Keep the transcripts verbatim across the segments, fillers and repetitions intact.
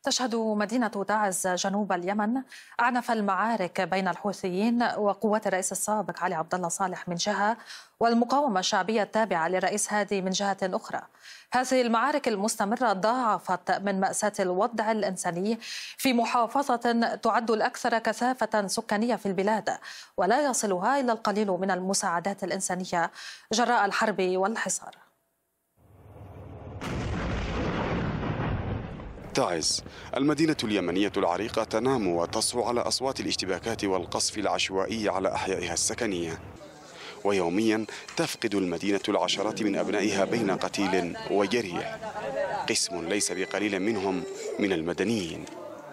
تشهد مدينة تعز جنوب اليمن أعنف المعارك بين الحوثيين وقوات الرئيس السابق علي عبد الله صالح من جهة، والمقاومة الشعبية التابعة للرئيس هادي من جهة أخرى. هذه المعارك المستمرة ضاعفت من مأساة الوضع الإنساني في محافظة تعد الأكثر كثافة سكانية في البلاد، ولا يصلها إلا القليل من المساعدات الإنسانية جراء الحرب والحصار. تعز المدينة اليمنية العريقة تنام وتصحو على أصوات الاشتباكات والقصف العشوائي على أحيائها السكنية، ويوميا تفقد المدينة العشرات من أبنائها بين قتيل وجريح، قسم ليس بقليل منهم من المدنيين.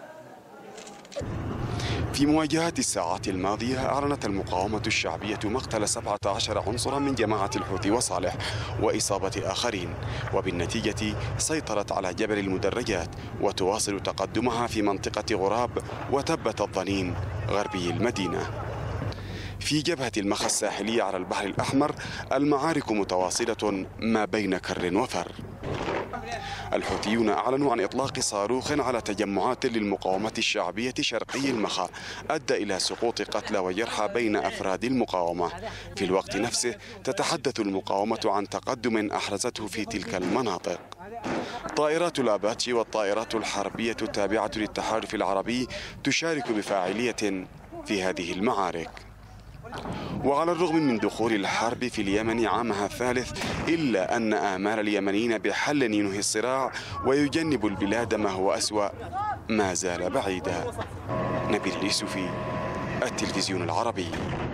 في مواجهات الساعات الماضية أعلنت المقاومة الشعبية مقتل سبعة عشر عنصرا من جماعة الحوثي وصالح وإصابة آخرين، وبالنتيجة سيطرت على جبل المدرجات وتواصل تقدمها في منطقة غراب وتبة الضنين غربي المدينة. في جبهة المخا الساحلية على البحر الأحمر المعارك متواصلة ما بين كر وفر. الحوثيون أعلنوا عن إطلاق صاروخ على تجمعات للمقاومة الشعبية شرقي المخا أدى إلى سقوط قتلى وجرحى بين أفراد المقاومة. في الوقت نفسه تتحدث المقاومة عن تقدم أحرزته في تلك المناطق. طائرات الأباتشي والطائرات الحربية التابعة للتحالف العربي تشارك بفاعلية في هذه المعارك. وعلى الرغم من دخول الحرب في اليمن عامها الثالث إلا أن آمال اليمنيين بحل ينهي الصراع ويجنب البلاد ما هو أسوأ ما زال بعيدا. نبيل اليوسفي، التلفزيون العربي.